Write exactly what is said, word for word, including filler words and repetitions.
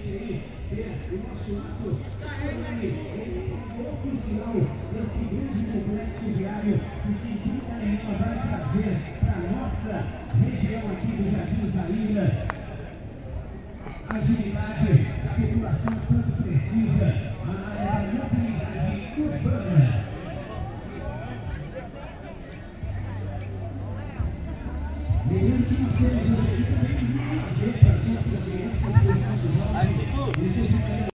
aí ter o nosso ato oficial desse grande complexo viário que, sem dúvida nenhuma, vai trazer para a nossa região aqui do Jardim Zaira a agilidade que a população tanto precisa, a área da mobilidade urbana. Lembrando que nós temos hoje aqui também uma agenda para as nossas crianças, para os nossos jovens.